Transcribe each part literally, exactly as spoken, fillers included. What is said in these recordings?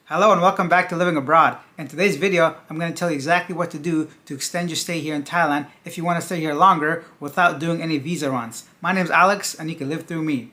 Hello and welcome back to Living Abroad. In today's video, I'm going to tell you exactly what to do to extend your stay here in Thailand if you want to stay here longer without doing any visa runs. My name is Alex and you can live through me.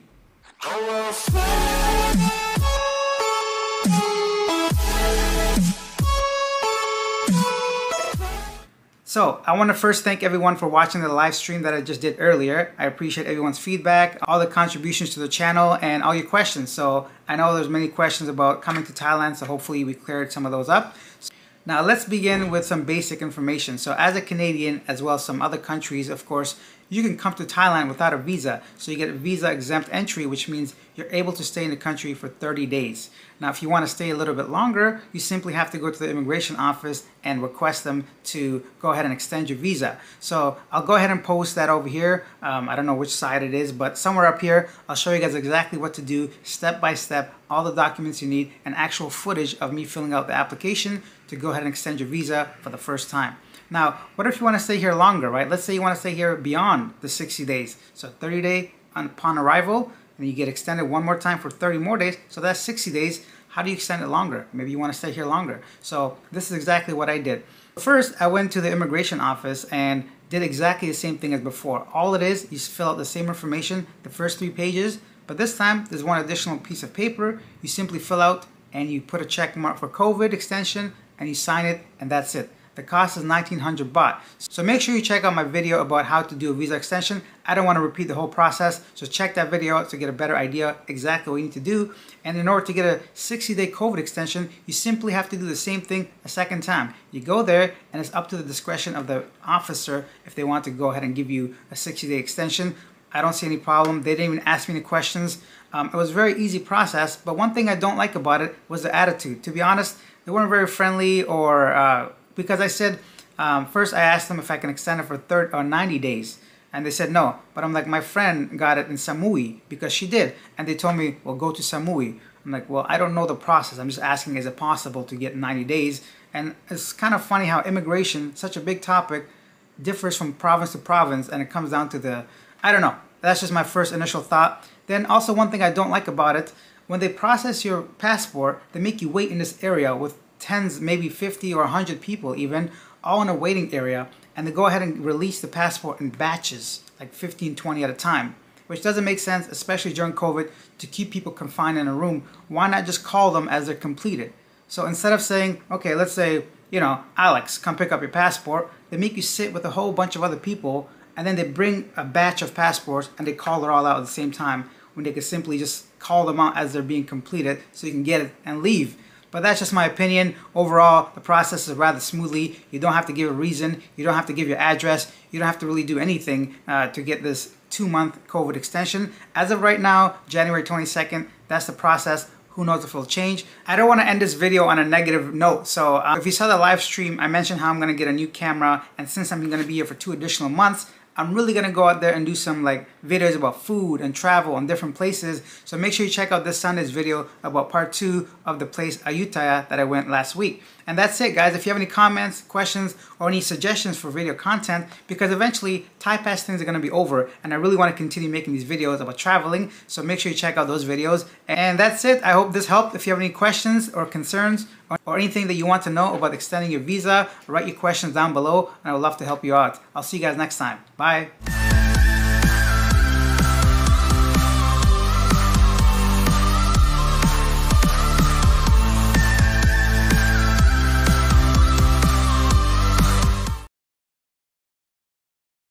So, I want to first thank everyone for watching the live stream that I just did earlier. I appreciate everyone's feedback, all the contributions to the channel, and all your questions. So, I know there's many questions about coming to Thailand, so hopefully we cleared some of those up. Now, let's begin with some basic information. So, as a Canadian, as well as some other countries, of course, you can come to Thailand without a visa. So you get a visa exempt entry, which means you're able to stay in the country for thirty days. Now, if you want to stay a little bit longer, you simply have to go to the immigration office and request them to go ahead and extend your visa. So I'll go ahead and post that over here. Um, I don't know which side it is, but somewhere up here, I'll show you guys exactly what to do, step by step, all the documents you need, and actual footage of me filling out the application to go ahead and extend your visa for the first time. Now, what if you want to stay here longer, right? Let's say you want to stay here beyond the sixty days. So thirty days upon arrival, and you get extended one more time for thirty more days. So that's sixty days. How do you extend it longer? Maybe you want to stay here longer. So this is exactly what I did. First, I went to the immigration office and did exactly the same thing as before. All it is, you fill out the same information, the first three pages, but this time there's one additional piece of paper. You simply fill out and you put a check mark for COVID extension and you sign it, and that's it. The cost is nineteen hundred baht. So make sure you check out my video about how to do a visa extension. I don't want to repeat the whole process, so check that video out to get a better idea exactly what you need to do. And in order to get a sixty day COVID extension, you simply have to do the same thing a second time. You go there and it's up to the discretion of the officer if they want to go ahead and give you a sixty day extension. I don't see any problem. They didn't even ask me any questions. Um, it was a very easy process, but one thing I don't like about it was the attitude. To be honest, they weren't very friendly or uh, because I said, um, first I asked them if I can extend it for thirty or ninety days. And they said no. But I'm like, my friend got it in Samui because she did. And they told me, well, go to Samui. I'm like, well, I don't know the process. I'm just asking, is it possible to get ninety days? And it's kind of funny how immigration, such a big topic, differs from province to province. And it comes down to the, I don't know. That's just my first initial thought. Then also one thing I don't like about it, when they process your passport, they make you wait in this area with tens, maybe fifty or one hundred people even, all in a waiting area, and they go ahead and release the passport in batches, like fifteen, twenty at a time, which doesn't make sense, especially during COVID, to keep people confined in a room. Why not just call them as they're completed? So instead of saying, okay, let's say, you know, Alex, come pick up your passport, they make you sit with a whole bunch of other people, and then they bring a batch of passports and they call it all out at the same time, when they could simply just call them out as they're being completed so you can get it and leave. But that's just my opinion. Overall, the process is rather smoothly. You don't have to give a reason. You don't have to give your address. You don't have to really do anything uh, to get this two-month COVID extension. As of right now, January twenty-second, that's the process. Who knows if it'll change. I don't want to end this video on a negative note. So uh, if you saw the live stream, I mentioned how I'm going to get a new camera. And since I'm going to be here for two additional months, I'm really going to go out there and do some like videos about food and travel and different places. So make sure you check out this Sunday's video about part two of the place Ayutthaya that I went last week. And that's it, guys. If you have any comments, questions, or any suggestions for video content, because eventually Thai Pass things are going to be over and I really want to continue making these videos about traveling. So make sure you check out those videos. And that's it. I hope this helped. If you have any questions or concerns or, or anything that you want to know about extending your visa, write your questions down below and I would love to help you out. I'll see you guys next time. Bye.